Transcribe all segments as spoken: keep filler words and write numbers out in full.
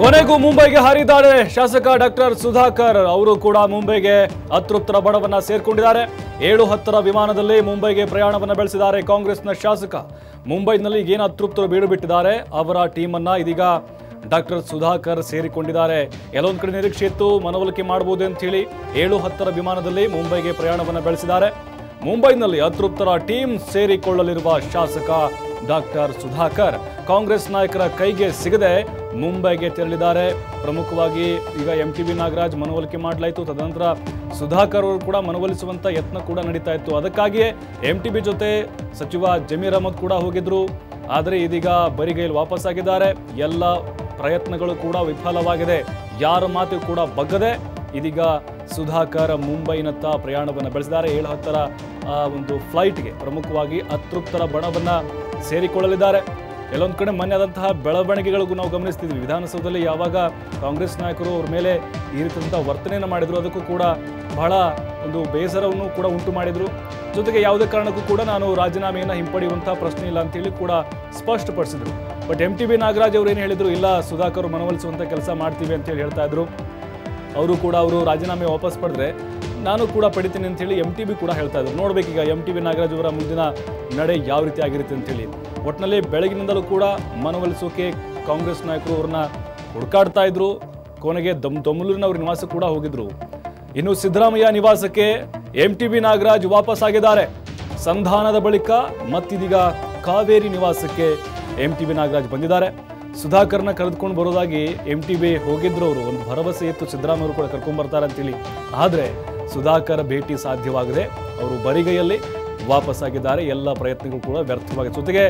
ಕೊನೆಗೂ ಮುಂಬೈಗೆ ಹಾರಿದ್ದಾರೆ ಶಾಸಕ ಡಾಕ್ಟರ್ ಸುಧಾಕರ್ ಅವರು ಕೂಡ ಮುಂಬೈಗೆ ಅತೃಪ್ತರ ಬಣವನ್ನ ಸೇರ್ಕೊಂಡಿದ್ದಾರೆ. ಏಳು ಹತ್ತರ ವಿಮಾನದಲ್ಲಿ ಮುಂಬೈಗೆ ಪ್ರಯಾಣವನ್ನ ಬೆಳೆಸಿದ್ದಾರೆ ಕಾಂಗ್ರೆಸ್ನ ಶಾಸಕ. ಮುಂಬೈನಲ್ಲಿ ಏನು ಅತೃಪ್ತರು ಬೀಡು ಬಿಟ್ಟಿದ್ದಾರೆ ಅವರ ಟೀಮ್ ಅನ್ನ ಇದೀಗ ಡಾಕ್ಟರ್ ಸುಧಾಕರ್ ಸೇರಿಕೊಂಡಿದ್ದಾರೆ. ಎಲ್ಲೊಂದು ಕಡೆ ನಿರೀಕ್ಷೆ ಇತ್ತು ಮನವೊಲಿಕೆ ಮಾಡಬಹುದು ಅಂತ ಹೇಳಿ ಏಳು ಹತ್ತರ ವಿಮಾನದಲ್ಲಿ ಮುಂಬೈಗೆ ಪ್ರಯಾಣವನ್ನ ಬೆಳೆಸಿದ್ದಾರೆ. ಮುಂಬೈನಲ್ಲಿ ಅತೃಪ್ತರ ಟೀಮ್ ಸೇರಿಕೊಳ್ಳಲಿರುವ ಶಾಸಕ ಡಾಕ್ಟರ್ ಸುಧಾಕರ್ ಕಾಂಗ್ರೆಸ್ ನಾಯಕರ ಕೈಗೆ ಸಿಗದೆ ಮುಂಬೈಗೆ ತೆರಳಿದ್ದಾರೆ. ಪ್ರಮುಖವಾಗಿ ಈಗ ಎಂ ಟಿ ಬಿ ನಾಗರಾಜ್ ಮನವೊಲಿಕೆ ಮಾಡಲಾಯಿತು. ತದನಂತರ ಸುಧಾಕರ್ ಅವರು ಕೂಡ ಮನವೊಲಿಸುವಂತ ಯತ್ನ ಕೂಡ ನಡೀತಾ ಇತ್ತು. ಅದಕ್ಕಾಗಿಯೇ ಎಂ ಟಿ ಬಿ ಜೊತೆ ಸಚಿವ ಜಮೀರ್ ಅಹಮದ್ ಕೂಡ ಹೋಗಿದ್ರು. ಆದರೆ ಇದೀಗ ಬರಿಗೈಲಿ ವಾಪಸ್ ಆಗಿದ್ದಾರೆ. ಎಲ್ಲ ಪ್ರಯತ್ನಗಳು ಕೂಡ ವಿಫಲವಾಗಿದೆ. ಯಾರ ಮಾತು ಕೂಡ ಬಗ್ಗದೆ ಇದೀಗ ಸುಧಾಕರ್ ಮುಂಬೈನತ್ತ ಪ್ರಯಾಣವನ್ನು ಬೆಳೆಸಿದ್ದಾರೆ. ಏಳು ಹತ್ತರ ಒಂದು ಫ್ಲೈಟ್ಗೆ ಪ್ರಮುಖವಾಗಿ ಅತೃಪ್ತರ ಬಣವನ್ನ ಸೇರಿಕೊಳ್ಳಲಿದ್ದಾರೆ. ಎಲ್ಲೊಂದು ಕಡೆ ಮೊನ್ನೆ ಆದಂತಹ ಬೆಳವಣಿಗೆಗಳಿಗೂ ನಾವು ಗಮನಿಸ್ತಿದ್ವಿ. ವಿಧಾನಸೌಧದಲ್ಲಿ ಯಾವಾಗ ಕಾಂಗ್ರೆಸ್ ನಾಯಕರು ಅವ್ರ ಮೇಲೆ ಈ ರೀತಿಯಾದಂಥ ವರ್ತನೆಯನ್ನು ಮಾಡಿದ್ರು, ಅದಕ್ಕೂ ಕೂಡ ಬಹಳ ಒಂದು ಬೇಸರವನ್ನು ಕೂಡ ಉಂಟು ಮಾಡಿದ್ರು. ಜೊತೆಗೆ ಯಾವುದೇ ಕಾರಣಕ್ಕೂ ಕೂಡ ನಾನು ರಾಜೀನಾಮೆಯನ್ನು ಹಿಂಪಡೆಯುವಂಥ ಪ್ರಶ್ನೆ ಇಲ್ಲ ಅಂತೇಳಿ ಕೂಡ ಸ್ಪಷ್ಟಪಡಿಸಿದ್ರು. But M T B Nagaraj ಅವರು ಏನು ಹೇಳಿದ್ರು, ಇಲ್ಲ ಸುಧಾಕರ್ ಮನವೊಲಿಸುವಂಥ ಕೆಲಸ ಮಾಡ್ತೀವಿ ಅಂತೇಳಿ ಹೇಳ್ತಾ ಇದ್ರು. ಅವರು ಕೂಡ ಅವರು ರಾಜೀನಾಮೆ ವಾಪಸ್ ಪಡೆದ್ರೆ ನಾನು ಕೂಡ ಪಡಿತೀನಿ ಅಂತೇಳಿ ಎಂ ಟಿ ಬಿ ಕೂಡ ಹೇಳ್ತಾ ಇದ್ರು. ನೋಡ್ಬೇಕೀಗ ಎಂ ಟಿ ಬಿ ನಾಗರಾಜ್ ಅವರ ಮುಂದಿನ ನಡೆ ಯಾವ ರೀತಿ ಆಗಿರುತ್ತೆ ಅಂತೇಳಿ. ಒಟ್ಟಿನಲ್ಲಿ ಬೆಳಗಿನಿಂದಲೂ ಕೂಡ ಮನವೊಲಿಸೋಕೆ ಕಾಂಗ್ರೆಸ್ ನಾಯಕರು ಅವ್ರನ್ನ ಹುಡುಕಾಡ್ತಾ ಇದ್ರು. ಕೊನೆಗೆ ದಮ್ ದೊಮ್ಮಲೂರಿನ ಅವ್ರ ನಿವಾಸ ಕೂಡ ಹೋಗಿದ್ರು. ಇನ್ನು ಸಿದ್ದರಾಮಯ್ಯ ನಿವಾಸಕ್ಕೆ ಎಂ ಟಿ ಬಿ ನಾಗರಾಜ್ ವಾಪಸ್ ಆಗಿದ್ದಾರೆ. ಸಂಧಾನದ ಬಳಿಕ ಮತ್ತಿದೀಗ ಕಾವೇರಿ ನಿವಾಸಕ್ಕೆ ಎಂ ಟಿ ಬಿ ನಾಗರಾಜ್ ಬಂದಿದ್ದಾರೆ. ಸುಧಾಕರ್ನ ಕರೆದುಕೊಂಡು ಬರೋದಾಗಿ ಎಂ ಟಿ ಬಿ ಹೋಗಿದ್ರು. ಅವರು ಒಂದು ಭರವಸೆ ಇತ್ತು ಸಿದ್ದರಾಮಯ್ಯ ಅವರು ಕೂಡ ಕರ್ಕೊಂಡ್ ಬರ್ತಾರೆ ಅಂತೇಳಿ. ಆದರೆ ಸುಧಾಕರ್ ಭೇಟಿ ಸಾಧ್ಯವಾಗದೆ ಅವರು ಬರಿಗೈಯಲ್ಲಿ ವಾಪಸ್ ಆಗಿದ್ದಾರೆ. ಎಲ್ಲ ಪ್ರಯತ್ನಗಳು ಕೂಡ ವ್ಯರ್ಥವಾಗಿದೆ. ಜೊತೆಗೆ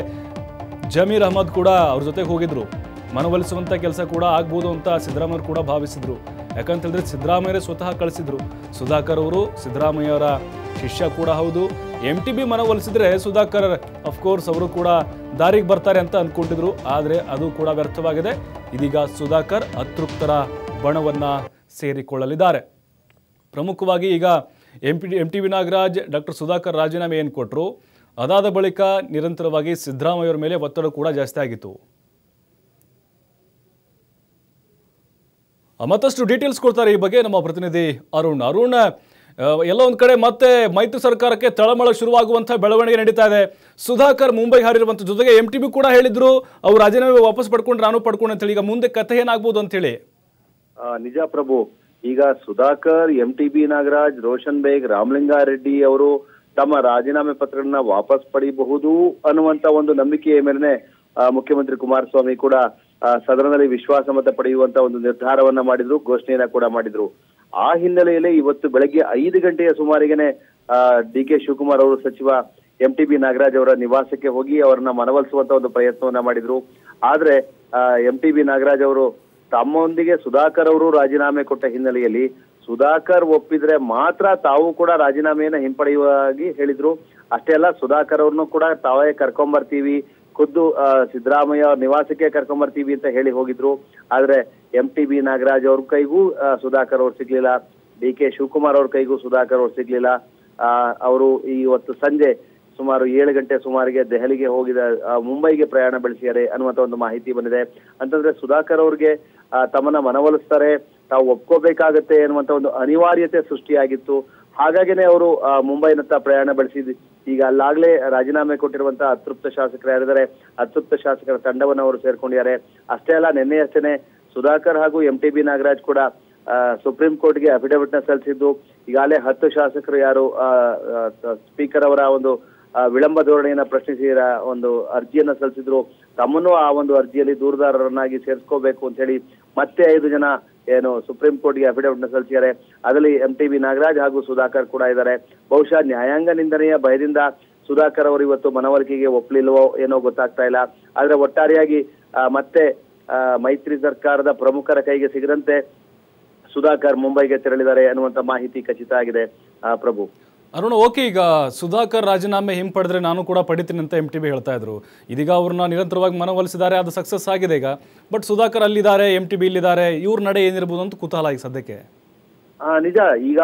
ಜಮೀರ್ ಅಹಮದ್ ಕೂಡ ಅವ್ರ ಜೊತೆಗೆ ಹೋಗಿದ್ರು. ಮನವೊಲಿಸುವಂಥ ಕೆಲಸ ಕೂಡ ಆಗ್ಬೋದು ಅಂತ ಸಿದ್ದರಾಮಯ್ಯ ಕೂಡ ಭಾವಿಸಿದ್ರು. ಯಾಕಂತ ಹೇಳಿದ್ರೆ ಸಿದ್ದರಾಮಯ್ಯ ಸ್ವತಃ ಕಳಿಸಿದ್ರು. ಸುಧಾಕರ್ ಅವರು ಸಿದ್ದರಾಮಯ್ಯವರ ಶಿಷ್ಯ ಕೂಡ ಹೌದು. ಎಂ ಟಿ ಬಿ ಮನವೊಲಿಸಿದ್ರೆ ಸುಧಾಕರ್ ಅಫ್ಕೋರ್ಸ್ ಅವರು ಕೂಡ ದಾರಿಗೆ ಬರ್ತಾರೆ ಅಂತ ಅಂದ್ಕೊಂಡಿದ್ರು. ಆದರೆ ಅದು ಕೂಡ ವ್ಯರ್ಥವಾಗಿದೆ. ಇದೀಗ ಸುಧಾಕರ್ ಅತೃಪ್ತರ ಬಣವನ್ನ ಸೇರಿಕೊಳ್ಳಲಿದ್ದಾರೆ. ಪ್ರಮುಖವಾಗಿ ಈಗ M P M T B Nagaraj doctor Sudhakar ರಾಜೀನಾಮೆ ಏನು ಕೊಟ್ಟರು, ಅದಾದ ಬಳಿಕ ನಿರಂತರವಾಗಿ ಸಿದ್ದರಾಮಯ್ಯವರ ಮೇಲೆ ಒತ್ತಡ ಕೂಡ ಜಾಸ್ತಿ ಆಗಿತ್ತು. ಮತ್ತಷ್ಟು ಡೀಟೇಲ್ಸ್ ಕೊಡ್ತಾರೆ ಈ ಬಗ್ಗೆ ನಮ್ಮ ಪ್ರತಿನಿಧಿ ಅರುಣ್. ಅರುಣ್, ಎಲ್ಲ ಒಂದು ಕಡೆ ಮತ್ತೆ ಮೈತ್ರಿ ಸರ್ಕಾರಕ್ಕೆ ತಳಮಳ ಶುರುವಾಗುವಂಥ ಬೆಳವಣಿಗೆ ನಡೀತಾ ಇದೆ. ಸುಧಾಕರ್ ಮುಂಬೈ ಹಾರಿರುವಂಥ ಜೊತೆಗೆ ಎಂ ಟಿ ಬಿ ಕೂಡ ಹೇಳಿದ್ರು ಅವ್ರು ರಾಜೀನಾಮೆ ವಾಪಸ್ ಪಡ್ಕೊಂಡು ನಾನು ಪಡ್ಕೊಂಡು ಅಂತೇಳಿ. ಈಗ ಮುಂದೆ ಕಥೆ ಏನಾಗ್ಬೋದು ಅಂತೇಳಿ. ನಿಜ ಪ್ರಭು, ಈಗ Sudhakar, M T B Nagaraj, Roshan Baig, Ramalinga Reddy ಅವರು ತಮ್ಮ ರಾಜೀನಾಮೆ ಪತ್ರಗಳನ್ನ ವಾಪಸ್ ಪಡೆಯಬಹುದು ಅನ್ನುವಂತ ಒಂದು ನಂಬಿಕೆಯ ಮೇಲೆನೆ ಮುಖ್ಯಮಂತ್ರಿ ಕುಮಾರಸ್ವಾಮಿ ಕೂಡ ಸದನದಲ್ಲಿ ವಿಶ್ವಾಸ ಮತ ಪಡೆಯುವಂತ ಒಂದು ನಿರ್ಧಾರವನ್ನ ಮಾಡಿದ್ರು, ಘೋಷಣೆಯನ್ನ ಕೂಡ ಮಾಡಿದ್ರು. ಆ ಹಿನ್ನೆಲೆಯಲ್ಲಿ ಇವತ್ತು ಬೆಳಗ್ಗೆ ಐದು ಗಂಟೆಯ ಸುಮಾರಿಗೆನೆ ಡಿ ಕೆ ಶಿವಕುಮಾರ್ ಅವರು ಸಚಿವ ಎಂ ಟಿ ಬಿ ನಾಗರಾಜ್ ಅವರ ನಿವಾಸಕ್ಕೆ ಹೋಗಿ ಅವರನ್ನ ಮನವೊಲಿಸುವಂತ ಒಂದು ಪ್ರಯತ್ನವನ್ನ ಮಾಡಿದ್ರು. ಆದ್ರೆ ಎಂ ಟಿ ಬಿ ನಾಗರಾಜ್ ಅವರು ತಮ್ಮೊಂದಿಗೆ ಸುಧಾಕರ್ ಅವರು ರಾಜೀನಾಮೆ ಕೊಟ್ಟ ಹಿನ್ನೆಲೆಯಲ್ಲಿ ಸುಧಾಕರ್ ಒಪ್ಪಿದ್ರೆ ಮಾತ್ರ ತಾವು ಕೂಡ ರಾಜೀನಾಮೆಯನ್ನ ಹಿಂಪಡೆಯುವಾಗಿ ಹೇಳಿದ್ರು. ಅಷ್ಟೇ ಅಲ್ಲ, ಸುಧಾಕರ್ ಅವ್ರನ್ನು ಕೂಡ ತಾವೇ ಕರ್ಕೊಂಬರ್ತೀವಿ, ಖುದ್ದು ಸಿದ್ದರಾಮಯ್ಯ ಅವ್ರ ನಿವಾಸಕ್ಕೆ ಕರ್ಕೊಂಬರ್ತೀವಿ ಅಂತ ಹೇಳಿ ಹೋಗಿದ್ರು. ಆದ್ರೆ ಎಂ ಟಿ ಬಿ ನಾಗರಾಜ್ ಅವ್ರ ಕೈಗೂ ಸುಧಾಕರ್ ಅವ್ರು ಸಿಗ್ಲಿಲ್ಲ, ಡಿ ಕೆ ಶಿವಕುಮಾರ್ ಅವ್ರ ಕೈಗೂ ಸುಧಾಕರ್ ಅವ್ರು ಸಿಗ್ಲಿಲ್ಲ. ಆ ಅವರು ಇವತ್ತು ಸಂಜೆ ಸುಮಾರು ಏಳು ಗಂಟೆ ಸುಮಾರಿಗೆ ದೆಹಲಿಗೆ ಹೋಗಿದ ಮುಂಬೈಗೆ ಪ್ರಯಾಣ ಬೆಳೆಸಿದ್ದಾರೆ ಅನ್ನುವಂತ ಒಂದು ಮಾಹಿತಿ ಬಂದಿದೆ. ಅಂತಂದ್ರೆ ಸುಧಾಕರ್ ಅವ್ರಿಗೆ ತಮ್ಮನ್ನ ಮನವೊಲಿಸ್ತಾರೆ, ತಾವು ಒಪ್ಕೋಬೇಕಾಗತ್ತೆ ಅನ್ನುವಂತ ಒಂದು ಅನಿವಾರ್ಯತೆ ಸೃಷ್ಟಿಯಾಗಿತ್ತು. ಹಾಗಾಗಿನೇ ಅವರು ಮುಂಬೈನತ್ತ ಪ್ರಯಾಣ ಬೆಳೆಸಿದ್. ಈಗ ಅಲ್ಲಾಗ್ಲೇ ರಾಜೀನಾಮೆ ಕೊಟ್ಟಿರುವಂತಹ ಅತೃಪ್ತ ಶಾಸಕರು ಯಾರಿದ್ದಾರೆ, ಅತೃಪ್ತ ಶಾಸಕರ ತಂಡವನ್ನು ಅವರು ಸೇರ್ಕೊಂಡಿದ್ದಾರೆ. ಅಷ್ಟೇ ಅಲ್ಲ, ನಿನ್ನೆಯಷ್ಟೇನೆ ಸುಧಾಕರ್ ಹಾಗೂ ಎಂ ಟಿ ಬಿ ನಾಗರಾಜ್ ಕೂಡ ಸುಪ್ರೀಂ ಕೋರ್ಟ್ಗೆ ಅಫಿಡವಿಟ್ ನ ಸಲ್ಲಿಸಿದ್ದು. ಈಗಾಗಲೇ ಹತ್ತು ಶಾಸಕರು ಯಾರು ಸ್ಪೀಕರ್ ಅವರ ಒಂದು ವಿಳಂಬ ಧೋರಣೆಯನ್ನ ಪ್ರಶ್ನಿಸಿ ಒಂದು ಅರ್ಜಿಯನ್ನ ಸಲ್ಲಿಸಿದ್ರು. ತಮ್ಮನ್ನು ಆ ಒಂದು ಅರ್ಜಿಯಲ್ಲಿ ದೂರುದಾರರನ್ನಾಗಿ ಸೇರಿಸ್ಕೋಬೇಕು ಅಂತ ಹೇಳಿ ಮತ್ತೆ ಐದು ಜನ ಏನು ಸುಪ್ರೀಂ ಕೋರ್ಟ್ಗೆ ಅಫಿಡವಿಟ್ ನ ಸಲ್ಲಿಸಿದ್ದಾರೆ. ಅದರಲ್ಲಿ ಎಂ ಟಿ ಬಿ ನಾಗರಾಜ್ ಹಾಗೂ ಸುಧಾಕರ್ ಕೂಡ ಇದ್ದಾರೆ. ಬಹುಶಃ ನ್ಯಾಯಾಂಗ ನಿಂದನೆಯ ಭಯದಿಂದ ಸುಧಾಕರ್ ಅವರು ಇವತ್ತು ಮನವೊಲಿಕೆಗೆ ಒಪ್ಪಲಿಲ್ವೋ ಏನೋ ಗೊತ್ತಾಗ್ತಾ ಇಲ್ಲ. ಆದ್ರೆ ಒಟ್ಟಾರೆಯಾಗಿ ಮತ್ತೆ ಮೈತ್ರಿ ಸರ್ಕಾರದ ಪ್ರಮುಖರ ಕೈಗೆ ಸಿಗದಂತೆ ಸುಧಾಕರ್ ಮುಂಬೈಗೆ ತೆರಳಿದ್ದಾರೆ ಅನ್ನುವಂತ ಮಾಹಿತಿ ಖಚಿತ ಆಗಿದೆ. ಪ್ರಭು ಅರುಣ್, ಓಕೆ, ಈಗ ಸುಧಾಕರ್ ರಾಜೀನಾಮೆ ಹಿಂಪಡೆದ್ರೆ ನಾನು ಕೂಡ ಪಡಿತೀನಿ ಅಂತ ಎಂ ಟಿ ಬಿ ಹೇಳ್ತಾ ಇದ್ರು. ಇದೀಗ ಅವ್ರನ್ನ ನಿರಂತರವಾಗಿ ಮನವೊಲಿಸಿದ್ದಾರೆ, ಅದು ಸಕ್ಸಸ್ ಆಗಿದೆ ಈಗ. ಬಟ್ ಸುಧಾಕರ್ ಅಲ್ಲಿದ್ದಾರೆ, ಎಂ ಟಿ ಬಿ ಇಲ್ಲಿದ್ದಾರೆ, ಇವ್ರ ನಡೆ ಏನಿರ್ಬೋದು ಅಂತ ಕುತೂಹಲ ಈಗ ಸದ್ಯಕ್ಕೆ. ನಿಜ, ಈಗ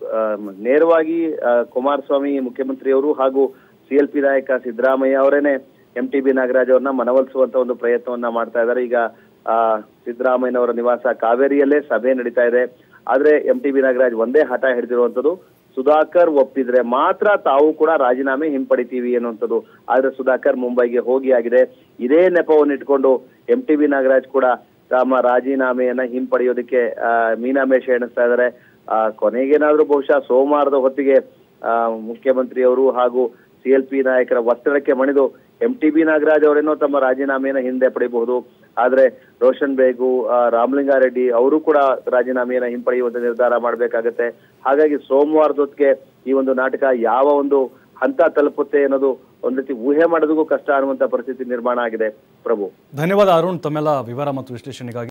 ನೇರವಾಗಿ ಕುಮಾರಸ್ವಾಮಿ ಮುಖ್ಯಮಂತ್ರಿಯವರು ಹಾಗೂ ಸಿ ಎಲ್ ಪಿ ನಾಯಕ ಸಿದ್ದರಾಮಯ್ಯ ಅವರೇನೆ ಎಂ ಟಿ ಬಿ ನಾಗರಾಜ್ ಅವ್ರನ್ನ ಮನವೊಲಿಸುವಂತ ಒಂದು ಪ್ರಯತ್ನವನ್ನ ಮಾಡ್ತಾ ಇದ್ದಾರೆ. ಈಗ ಆ ಸಿದ್ದರಾಮಯ್ಯನವರ ನಿವಾಸ ಕಾವೇರಿಯಲ್ಲೇ ಸಭೆ ನಡೀತಾ ಇದೆ. ಆದ್ರೆ ಎಂ ಟಿ ಬಿ ನಾಗರಾಜ್ ಒಂದೇ ಹಠ ಹಿಡಿದಿರುವಂತದ್ದು, ಸುಧಾಕರ್ ಒಪ್ಪಿದ್ರೆ ಮಾತ್ರ ತಾವು ಕೂಡ ರಾಜೀನಾಮೆ ಹಿಂಪಡಿತೀವಿ ಅನ್ನುವಂಥದ್ದು. ಆದ್ರೆ ಸುಧಾಕರ್ ಮುಂಬೈಗೆ ಹೋಗಿ ಆಗಿದೆ. ಇದೇ ನೆಪವನ್ನು ಇಟ್ಕೊಂಡು ಎಂ ಟಿ ಬಿ ನಾಗರಾಜ್ ಕೂಡ ತಮ್ಮ ರಾಜೀನಾಮೆಯನ್ನ ಹಿಂಪಡೆಯೋದಕ್ಕೆ ಆ ಮೀನಾಮೇಷ ಎಣಿಸ್ತಾ ಇದ್ದಾರೆ. ಆ ಕೊನೆಗೇನಾದ್ರೂ ಬಹುಶಃ ಸೋಮವಾರದ ಹೊತ್ತಿಗೆ ಆ ಮುಖ್ಯಮಂತ್ರಿಯವರು ಹಾಗೂ ಸಿ ಎಲ್ ಪಿ ನಾಯಕರ ಒತ್ತಡಕ್ಕೆ ಮಣಿದು ಎಂ ಟಿ ಬಿ ನಾಗರಾಜ್ ಅವರೇನೋ ತಮ್ಮ ರಾಜೀನಾಮೆಯನ್ನು ಹಿಂದೆ ಪಡೆಯಬಹುದು. ಆದ್ರೆ ರೋಷನ್ ಬೇಗು, ರಾಮಲಿಂಗಾರೆಡ್ಡಿ ಅವರು ಕೂಡ ರಾಜೀನಾಮೆಯನ್ನ ಹಿಂಪಡೆಯುವಂತ ನಿರ್ಧಾರ ಮಾಡಬೇಕಾಗತ್ತೆ. ಹಾಗಾಗಿ ಸೋಮವಾರದ ಹೊತ್ತಿಗೆ ಈ ಒಂದು ನಾಟಕ ಯಾವ ಒಂದು ಹಂತ ತಲುಪುತ್ತೆ ಅನ್ನೋದು ಒಂದ್ ರೀತಿ ಊಹೆ ಮಾಡೋದಕ್ಕೂ ಕಷ್ಟ ಅನ್ನುವಂತ ಪರಿಸ್ಥಿತಿ ನಿರ್ಮಾಣ ಆಗಿದೆ. ಪ್ರಭು, ಧನ್ಯವಾದ ಅರುಣ್, ತಮ್ಮೆಲ್ಲ ವಿವರ ಮತ್ತು ವಿಶ್ಲೇಷಣೆಗಾಗಿ.